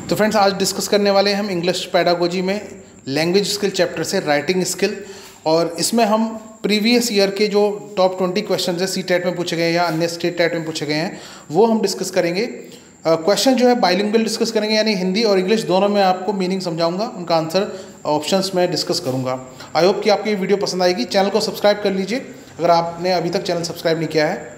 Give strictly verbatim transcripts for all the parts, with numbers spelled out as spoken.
तो फ्रेंड्स आज डिस्कस करने वाले हैं हम इंग्लिश पेडागोजी में लैंग्वेज स्किल चैप्टर से राइटिंग स्किल, और इसमें हम प्रीवियस ईयर के जो टॉप ट्वेंटी क्वेश्चन है सी टेट में पूछे गए हैं या अन्य स्टेट टेट में पूछे गए हैं वो हम डिस्कस करेंगे। क्वेश्चन uh, जो है बाइलिंगुअल डिस्कस करेंगे, यानी हिंदी और इंग्लिश दोनों में आपको मीनिंग समझाऊंगा, उनका आंसर ऑप्शंस में डिस्कस करूंगा। आई होप कि आपको ये वीडियो पसंद आएगी। चैनल को सब्सक्राइब कर लीजिए अगर आपने अभी तक चैनल सब्सक्राइब नहीं किया है।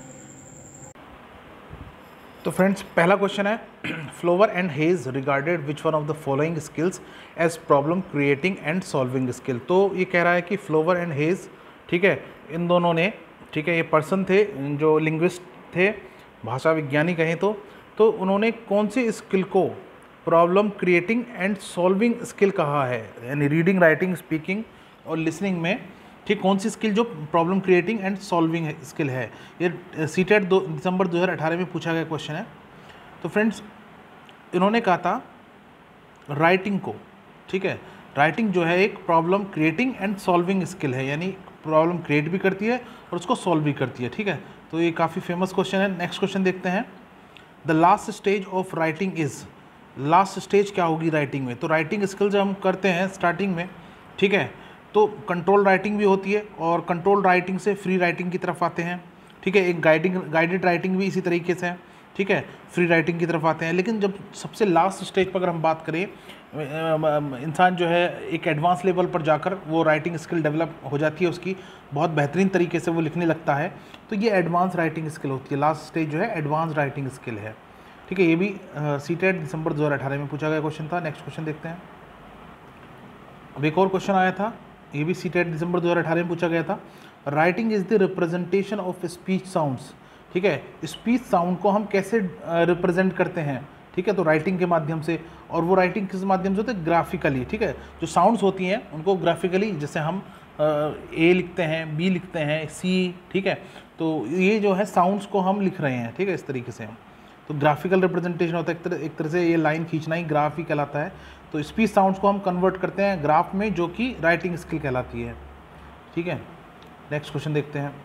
तो फ्रेंड्स पहला क्वेश्चन है, Flower and Hayes regarded which one of the following skills as problem creating and solving skill. तो ये कह रहा है कि फ्लोवर एंड हेज, ठीक है, इन दोनों ने, ठीक है, ये पर्सन थे जो लिंग्विस्ट थे, भाषा विज्ञानी कहें तो तो उन्होंने कौन सी स्किल को problem creating and solving skill कहा है, यानी रीडिंग, राइटिंग, स्पीकिंग और लिसनिंग में, ठीक, कौन सी स्किल जो problem creating and solving skill है। ये सी टेट दो दिसंबर दो हज़ार अठारह में पूछा गया क्वेश्चन है। तो फ्रेंड्स इन्होंने कहा था राइटिंग को, ठीक है, राइटिंग जो है एक problem creating and solving skill है, यानी प्रॉब्लम क्रिएट भी करती है और उसको सॉल्व भी करती है, ठीक है। तो ये काफ़ी फेमस क्वेश्चन है। नेक्स्ट क्वेश्चन देखते हैं, the last stage of writing is, last stage क्या होगी राइटिंग में। तो राइटिंग स्किल जब हम करते हैं स्टार्टिंग में, ठीक है, तो कंट्रोल राइटिंग भी होती है और कंट्रोल राइटिंग से फ्री राइटिंग की तरफ आते हैं, ठीक है। एक गाइडिंग गाइडेड राइटिंग भी इसी तरीके से है, ठीक है, फ्री राइटिंग की तरफ आते हैं। लेकिन जब सबसे लास्ट स्टेज पर अगर हम बात करें, इंसान जो है एक एडवांस लेवल पर जाकर वो राइटिंग स्किल डेवलप हो जाती है, उसकी बहुत बेहतरीन तरीके से वो लिखने लगता है, तो ये एडवांस राइटिंग स्किल होती है। लास्ट स्टेज जो है एडवांस राइटिंग स्किल है, ठीक है। ये भी सी टेट दिसंबर दो हज़ार अठारह में पूछा गया क्वेश्चन था। नेक्स्ट क्वेश्चन देखते हैं। अब एक और क्वेश्चन आया था, ये भी सी टेट दिसंबर दो हज़ार अठारह में पूछा गया था, writing is the representation of speech sounds, ठीक है, स्पीच साउंड को हम कैसे रिप्रेजेंट करते हैं, ठीक है, तो राइटिंग के माध्यम से। और वो राइटिंग किस माध्यम से होती है, ग्राफिकली, ठीक है। जो साउंड्स होती हैं उनको ग्राफिकली, जैसे हम ए लिखते हैं, बी लिखते हैं, सी, ठीक है, तो ये जो है साउंड्स को हम लिख रहे हैं, ठीक है, इस तरीके से। तो ग्राफिकल रिप्रेजेंटेशन होता है, एक तरह एक तरह से ये लाइन खींचना ही ग्राफ ही कहलाता है। तो स्पीच साउंड्स को हम कन्वर्ट करते हैं ग्राफ में, जो कि राइटिंग स्किल कहलाती है, ठीक है। नेक्स्ट क्वेश्चन देखते हैं।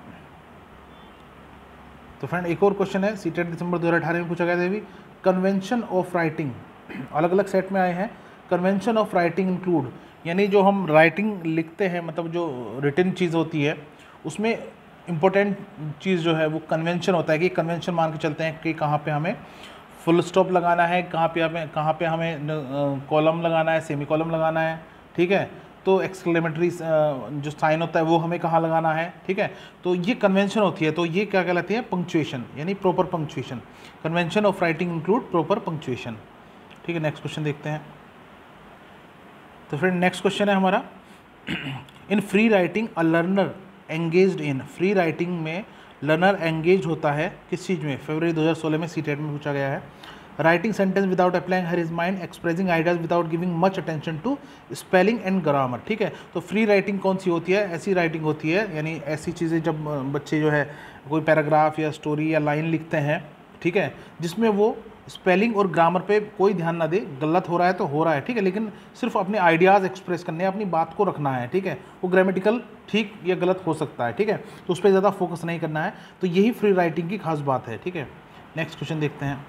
तो फ्रेंड एक और क्वेश्चन है, सी टेट दिसंबर दो हज़ार अठारह में पूछा गया था भी, कन्वेंशन ऑफ राइटिंग, अलग अलग सेट में आए हैं। कन्वेंशन ऑफ राइटिंग इंक्लूड, यानी जो हम राइटिंग लिखते हैं, मतलब जो रिटन चीज़ होती है उसमें इम्पोर्टेंट चीज़ जो है वो कन्वेंशन होता है कि कन्वेंशन मान के चलते हैं कि कहाँ पे हमें फुल स्टॉप लगाना है, कहाँ पे हमें कहाँ पे हमें कॉलम लगाना है, सेमी कॉलम लगाना है, ठीक है, तो एक्सक्लेमेटरी जो साइन होता है वो हमें कहाँ लगाना है, ठीक है। तो ये कन्वेंशन होती है, तो ये क्या कहलाती है, पंक्चुएशन, यानी proper punctuation. Convention of writing include proper punctuation, ठीक है। नेक्स्ट क्वेश्चन देखते हैं। तो फ्रेंड नेक्स्ट क्वेश्चन है हमारा, in free writing a learner engaged in, free writing में लर्नर एंगेज होता है किस चीज़ में, फरवरी दो हज़ार सोलह में सी टेट में पूछा गया है। Writing sentence without applying her his mind, expressing ideas without giving much attention to spelling and grammar, ठीक है। तो फ्री राइटिंग कौन सी होती है, ऐसी राइटिंग होती है, यानी ऐसी चीज़ें जब बच्चे जो है कोई पैराग्राफ या स्टोरी या लाइन लिखते हैं, ठीक है, जिसमें वो स्पेलिंग और ग्रामर पे कोई ध्यान ना दे, गलत हो रहा है तो हो रहा है, ठीक है, लेकिन सिर्फ अपने आइडियाज़ एक्सप्रेस करने हैं, अपनी बात को रखना है, ठीक है। वो ग्रामेटिकल ठीक या गलत हो सकता है, ठीक है, तो उस पर ज़्यादा फोकस नहीं करना है। तो यही फ्री राइटिंग की खास बात है, ठीक है। नेक्स्ट क्वेश्चन देखते हैं।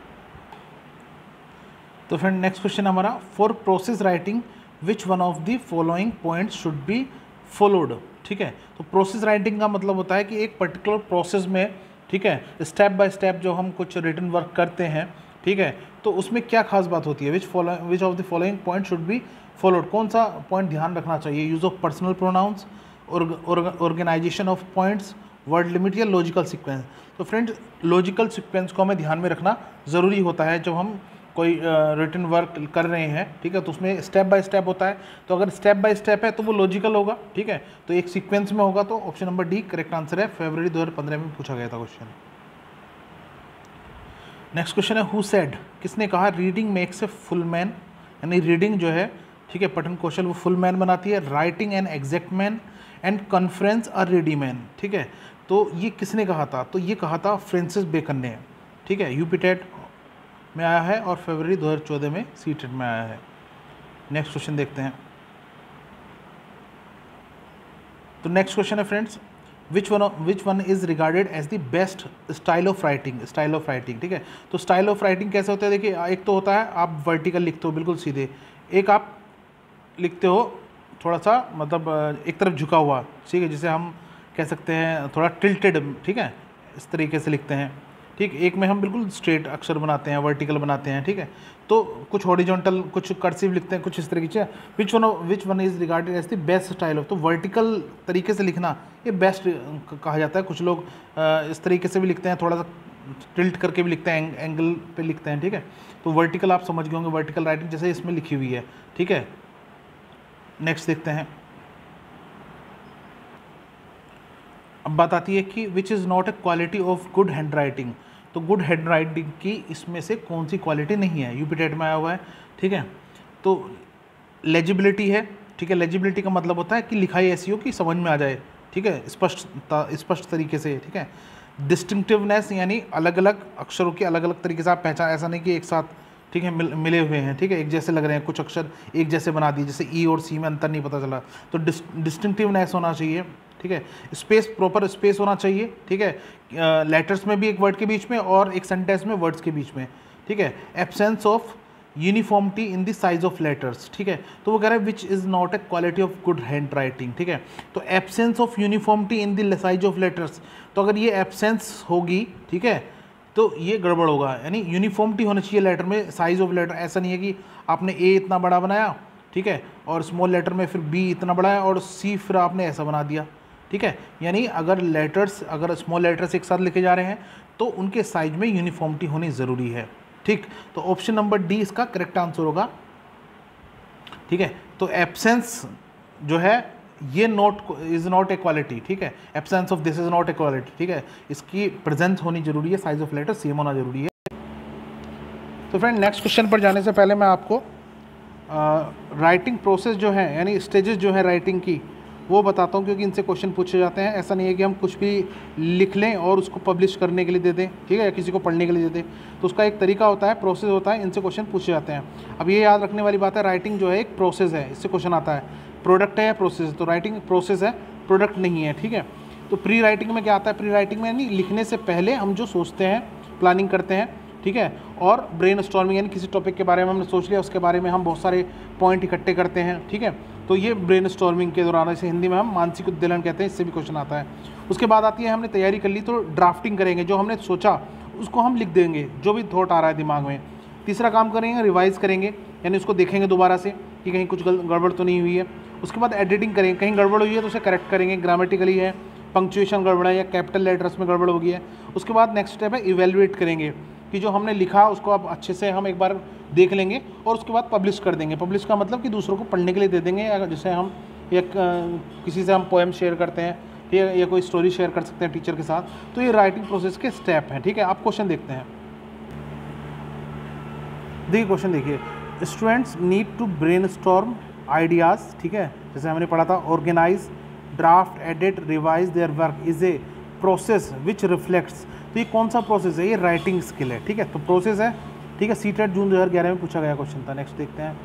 तो फ्रेंड नेक्स्ट क्वेश्चन हमारा, for process writing which one of the following points should be followed, ठीक है। तो प्रोसेस राइटिंग का मतलब होता है कि एक पर्टिकुलर प्रोसेस में, ठीक है, स्टेप बाय स्टेप जो हम कुछ रिटन वर्क करते हैं, ठीक है, तो उसमें क्या खास बात होती है, which follow which of the following point should be followed, कौन सा पॉइंट ध्यान रखना चाहिए, use of personal pronouns, organization of points, word limit या लॉजिकल सीक्वेंस। तो फ्रेंड्स लॉजिकल सीक्वेंस को हमें ध्यान में रखना ज़रूरी होता है जब हम कोई रिटन वर्क कर रहे हैं, ठीक है, तो उसमें स्टेप बाय स्टेप होता है। तो अगर स्टेप बाय स्टेप है तो वो लॉजिकल होगा, ठीक है, तो एक सीक्वेंस में होगा, तो option number D correct answer है। फरवरी दो हज़ार पंद्रह में पूछा गया था क्वेश्चन। नेक्स्ट क्वेश्चन है, हु सेड, किसने कहा, reading makes a full man, यानी रीडिंग जो है, ठीक है, पठन कौशल वो फुल मैन बनाती है, writing an exact man and conference a ready man, ठीक है। तो ये किसने कहा था, तो ये कहा था फ्रांसिस बेकन ने, ठीक है, यूपी टेट में आया है और फरवरी दो हज़ार चौदह में सी टेट में आया है। नेक्स्ट क्वेश्चन देखते हैं। तो नेक्स्ट क्वेश्चन है friends, which one which one is regarded as the best style of writing, style of writing, ठीक है। तो स्टाइल ऑफ राइटिंग कैसे होता है, देखिए एक तो होता है आप वर्टिकल लिखते हो बिल्कुल सीधे, एक आप लिखते हो थोड़ा सा मतलब एक तरफ झुका हुआ, ठीक है, जिसे हम कह सकते हैं थोड़ा टिल्टेड, ठीक है, इस तरीके से लिखते हैं, ठीक। एक में हम बिल्कुल स्ट्रेट अक्षर बनाते हैं, वर्टिकल बनाते हैं, ठीक है। तो कुछ हॉरिजॉन्टल, कुछ कर्सिव लिखते हैं, कुछ इस तरीके से। Which one which one is regarded as the best style of, तो वर्टिकल तरीके से लिखना ये बेस्ट कहा जाता है। कुछ लोग इस तरीके से भी लिखते हैं, थोड़ा सा टिल्ट करके भी लिखते हैं, एंगल पे लिखते हैं, ठीक है। तो वर्टिकल आप समझ गए होंगे, वर्टिकल राइटिंग जैसे इसमें लिखी हुई है, ठीक है। नेक्स्ट देखते हैं। अब बात आती है कि which is not a quality of good handwriting, तो गुड हैंड राइटिंग की इसमें से कौन सी क्वालिटी नहीं है, यूपीटेट में आया हुआ है, ठीक है। तो लेजिबिलिटी है, ठीक है। लेजिबिलिटी का मतलब होता है कि लिखाई ऐसी हो कि समझ में आ जाए, ठीक है, स्पष्ट स्पष्ट तरीके से, ठीक है। डिस्टिंक्टिवनेस यानी अलग अलग अक्षरों की अलग अलग तरीके से आप पहचान, ऐसा नहीं कि एक साथ, ठीक है, मिल, मिले हुए हैं, ठीक है, एक जैसे लग रहे हैं, कुछ अक्षर एक जैसे बना दिए, जैसे ई और सी में अंतर नहीं पता चला, तो डिस्टिंक्टिवनेस होना चाहिए, ठीक है। स्पेस, प्रॉपर स्पेस होना चाहिए, ठीक है, लेटर्स में भी एक वर्ड के बीच में और एक सेंटेंस में वर्ड्स के बीच में, ठीक है। Absence of uniformity in the size of letters, ठीक है। तो वो कह रहा है which is not a quality of good handwriting, ठीक है। तो absence of uniformity in the size of letters, तो अगर ये एब्सेंस होगी, ठीक है, तो ये गड़बड़ होगा, यानी यूनिफॉर्मिटी होनी चाहिए लेटर में, साइज ऑफ लेटर। ऐसा नहीं है कि आपने ए इतना बड़ा बनाया, ठीक है, और स्मॉल लेटर में फिर बी इतना बड़ा है और सी फिर आपने ऐसा बना दिया, ठीक है। यानी अगर लेटर्स, अगर स्मॉल लेटर्स एक साथ लिखे जा रहे हैं तो उनके साइज में यूनिफॉर्मिटी होनी ज़रूरी है, ठीक। तो ऑप्शन नंबर डी इसका करेक्ट आंसर होगा, ठीक है। तो एब्सेंस जो है ये not is not a quality, ठीक है। Absence of this is not a quality, ठीक है। इसकी प्रेजेंस होनी जरूरी है, साइज ऑफ लेटर सेम होना जरूरी है। तो फ्रेंड नेक्स्ट क्वेश्चन पर जाने से पहले मैं आपको राइटिंग प्रोसेस जो है, यानी स्टेजेस जो है राइटिंग की, वो बताता हूँ, क्योंकि इनसे क्वेश्चन पूछे जाते हैं। ऐसा नहीं है कि हम कुछ भी लिख लें और उसको पब्लिश करने के लिए दे दें, ठीक है, या किसी को पढ़ने के लिए दे दें। तो उसका एक तरीका होता है, प्रोसेस होता है, इनसे क्वेश्चन पूछे जाते हैं। अब ये याद रखने वाली बात है, राइटिंग जो है एक प्रोसेस है, इससे क्वेश्चन आता है। प्रोडक्ट है या प्रोसेस, तो राइटिंग प्रोसेस है, प्रोडक्ट नहीं है, ठीक है। तो प्री राइटिंग में क्या आता है, प्री राइटिंग में यानी लिखने से पहले हम जो सोचते हैं, प्लानिंग करते हैं, ठीक है। और ब्रेन स्टॉर्मिंग यानी किसी टॉपिक के बारे में हमने सोच लिया, उसके बारे में हम बहुत सारे पॉइंट इकट्ठे करते हैं, ठीक है। तो ये ब्रेन स्टॉर्मिंग के दौरान, इसे हिंदी में हम मानसिक उद्वेलन कहते हैं, इससे भी क्वेश्चन आता है। उसके बाद आती है हमने तैयारी कर ली तो ड्राफ्टिंग करेंगे, जो हमने सोचा उसको हम लिख देंगे, जो भी थॉट आ रहा है दिमाग में। तीसरा काम करेंगे रिवाइज करेंगे, यानी उसको देखेंगे दोबारा से कि कहीं कुछ गड़बड़ तो नहीं हुई है। उसके बाद एडिटिंग करेंगे, कहीं गड़बड़ हुई है तो उसे करेक्ट करेंगे, ग्रामेटिकली है, पंक्चुएशन गड़बड़ है या कैपिटल लेटर्स में गड़बड़ हो गई है। उसके बाद नेक्स्ट स्टेप है इवेलुएट करेंगे कि जो हमने लिखा उसको अब अच्छे से हम एक बार देख लेंगे और उसके बाद पब्लिश कर देंगे। पब्लिश का मतलब कि दूसरों को पढ़ने के लिए दे देंगे, या जैसे हम एक किसी से हम पोएम शेयर करते हैं या, या कोई स्टोरी शेयर कर सकते हैं टीचर के साथ। तो ये राइटिंग प्रोसेस के स्टेप हैं, ठीक है। आप क्वेश्चन देखते हैं, देखिए क्वेश्चन देखिए, students need to brainstorm ideas, ठीक है, जैसे हमने पढ़ा था। Organize, draft, edit, revise their work is a process which reflects, तो ये कौन सा प्रोसेस है, ये राइटिंग स्किल है, ठीक है। तो प्रोसेस है, ठीक है। सीटेट जून दो हज़ार ग्यारह में पूछा गया क्वेश्चन था। नेक्स्ट देखते हैं,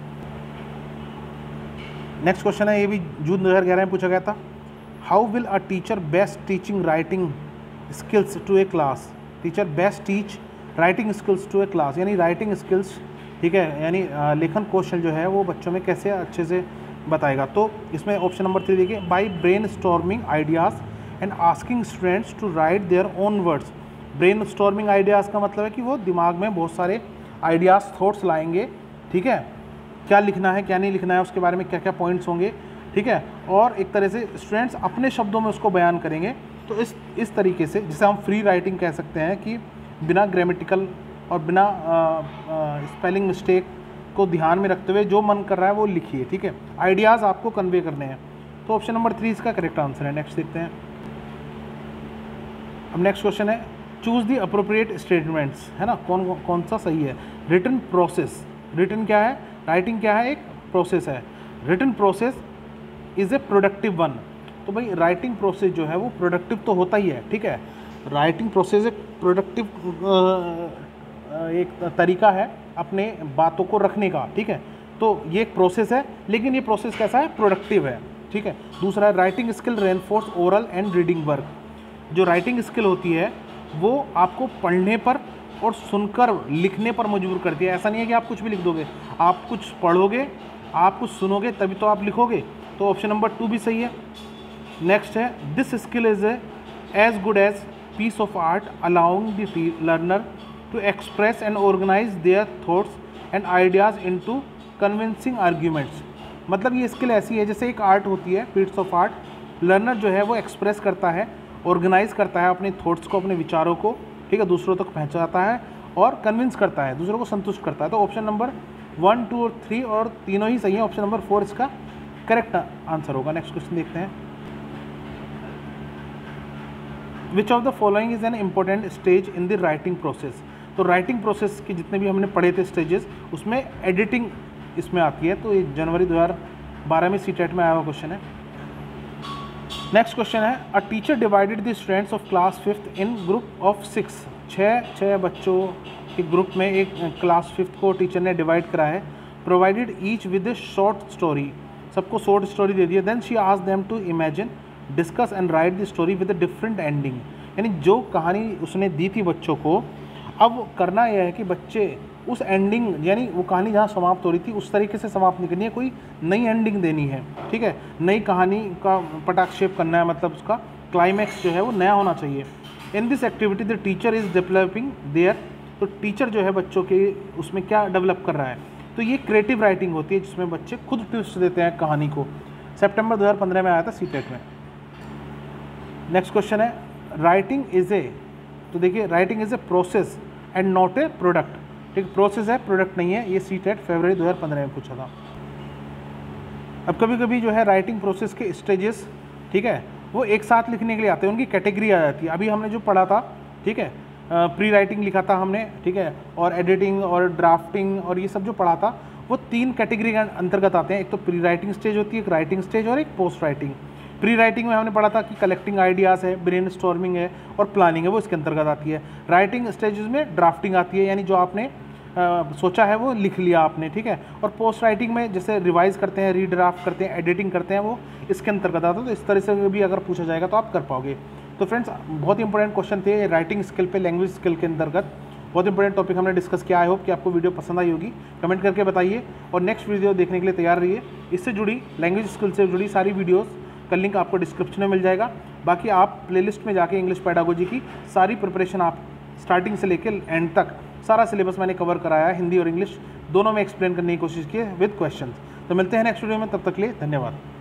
नेक्स्ट क्वेश्चन है, ये भी जून दो हज़ार ग्यारह में पूछा गया था। How will a teacher best teaching writing skills to a class, teacher best teach writing skills to a class, यानी राइटिंग स्किल्स, ठीक है, यानी लेखन कौशल जो है वो बच्चों में कैसे अच्छे से बताएगा। तो इसमें ऑप्शन नंबर थ्री देखिए, by brainstorming ideas and asking students to write their own words. Brainstorming ideas का मतलब है कि वो दिमाग में बहुत सारे आइडियाज़, थॉट्स लाएंगे, ठीक है, क्या लिखना है क्या नहीं लिखना है, उसके बारे में क्या क्या पॉइंट्स होंगे, ठीक है। और एक तरह से स्टूडेंट्स अपने शब्दों में उसको बयान करेंगे। तो इस इस तरीके से, जिसे हम फ्री राइटिंग कह सकते हैं, कि बिना ग्रामेटिकल और बिना स्पेलिंग मिस्टेक को ध्यान में रखते हुए जो मन कर रहा है वो लिखिए, ठीक है। आइडियाज़ आपको कन्वे करने हैं। तो ऑप्शन नंबर थ्री इसका करेक्ट आंसर है। नेक्स्ट देखते हैं, अब नेक्स्ट क्वेश्चन है, चूज़ दी अप्रोप्रिएट स्टेटमेंट्स, है ना, कौन कौन सा सही है। रिटन प्रोसेस, रिटन क्या है, राइटिंग क्या है, एक प्रोसेस है। Written process is a productive one, तो भाई राइटिंग प्रोसेस जो है वो प्रोडक्टिव तो होता ही है, ठीक है। राइटिंग प्रोसेस एक प्रोडक्टिव एक तरीका है अपने बातों को रखने का, ठीक है। तो ये एक प्रोसेस है, लेकिन ये प्रोसेस कैसा है, प्रोडक्टिव है, ठीक है। दूसरा है writing skill reinforce oral and reading work. जो राइटिंग स्किल होती है वो आपको पढ़ने पर और सुनकर लिखने पर मजबूर करती है। ऐसा नहीं है कि आप कुछ भी लिख दोगे, आप कुछ पढ़ोगे, आप कुछ सुनोगे तभी तो आप लिखोगे। तो ऑप्शन नंबर टू भी सही है। नेक्स्ट है this skill is as good as piece of art allowing the learner to express and organize their thoughts and ideas into convincing arguments. मतलब ये स्किल ऐसी है जैसे एक आर्ट होती है, पीस ऑफ आर्ट, लर्नर जो है वो एक्सप्रेस करता है, ऑर्गेनाइज करता है अपने थॉट्स को, अपने विचारों को, ठीक है, दूसरों तक पहुंचाता है और कन्विंस करता है, दूसरों को संतुष्ट करता है। तो ऑप्शन नंबर वन, टू और थ्री और तीनों ही सही है। ऑप्शन नंबर फोर इसका करेक्ट आंसर होगा। नेक्स्ट क्वेश्चन देखते हैं। Which of the following is an important stage in the writing process. तो राइटिंग प्रोसेस के जितने भी हमने पढ़े थे स्टेजेस, उसमें एडिटिंग इसमें आती है। तो ये जनवरी दो हज़ार बारह में सी टेट में आया हुआ क्वेश्चन है। नेक्स्ट क्वेश्चन है a teacher divided the students of class fifth in group of six. छः छः बच्चों के ग्रुप में एक क्लास फिफ्थ को टीचर ने डिवाइड करा है। Provided each with a short story, सबको शॉर्ट स्टोरी दे दी है। Then she asked them to imagine, discuss and write the story with a different ending. यानी जो कहानी उसने दी थी बच्चों को, अब करना यह है कि बच्चे उस एंडिंग, यानी वो कहानी जहाँ समाप्त हो रही थी उस तरीके से समाप्त नहीं करनी है, कोई नई एंडिंग देनी है, ठीक है, नई कहानी का पटाक्षेप करना है, मतलब उसका क्लाइमैक्स जो है वो नया होना चाहिए। In this activity the teacher is developing their. तो टीचर जो है बच्चों के उसमें क्या डेवलप कर रहा है, तो ये क्रिएटिव राइटिंग होती है जिसमें बच्चे खुद ट्विस्ट देते हैं कहानी को। सितंबर दो हज़ार पंद्रह में आया था सी टेट में। नेक्स्ट क्वेश्चन है राइटिंग इज ए, तो देखिए writing is a process and not a product. ठीक, प्रोसेस है, प्रोडक्ट नहीं है। ये सी टेट फरवरी दो हज़ार पंद्रह में पूछा था। अब कभी कभी जो है राइटिंग प्रोसेस के स्टेजेस, ठीक है, वो एक साथ लिखने के लिए आते हैं, उनकी कैटेगरी आ जाती है। अभी हमने जो पढ़ा था, ठीक है, प्री राइटिंग लिखा था हमने, ठीक है, और एडिटिंग और ड्राफ्टिंग और ये सब जो पढ़ा था वो तीन कैटेगरी के अंतर्गत आते हैं। एक तो प्री राइटिंग स्टेज होती है, एक राइटिंग स्टेज और एक पोस्ट राइटिंग। प्री राइटिंग में हमने पढ़ा था कि कलेक्टिंग आइडियाज़ है, ब्रेन स्टॉर्मिंग है और प्लानिंग है, वो इसके अंतर्गत आती है। राइटिंग स्टेजेस में ड्राफ्टिंग आती है, यानी जो आपने आ, सोचा है वो लिख लिया आपने, ठीक है। और पोस्ट राइटिंग में जैसे रिवाइज करते हैं, रीड्राफ्ट करते हैं, एडिटिंग करते हैं, वो इसके अंतर्गत आता है। तो इस तरह से भी अगर पूछा जाएगा तो आप कर पाओगे। तो फ्रेंड्स बहुत ही इंपॉर्टेंट क्वेश्चन थे राइटिंग स्किल पे, लैंग्वेज स्किल के अंतर्गत बहुत इंपॉर्टेंट टॉपिक हमने डिस्कस किया। आई होप कि आपको वीडियो पसंद आई होगी। कमेंट करके बताइए और नेक्स्ट वीडियो देखने के लिए तैयार रहिए। इससे जुड़ी लैंग्वेज स्किल से जुड़ी सारी वीडियोज़ का लिंक आपको डिस्क्रिप्शन में मिल जाएगा। बाकी आप प्लेलिस्ट में जाके इंग्लिश पेडागोजी की सारी प्रिपरेशन आप स्टार्टिंग से लेकर एंड तक सारा सिलेबस मैंने कवर कराया है, हिंदी और इंग्लिश दोनों में एक्सप्लेन करने की कोशिश की है विद क्वेश्चंस। तो मिलते हैं नेक्स्ट वीडियो में, तब तक के लिए धन्यवाद।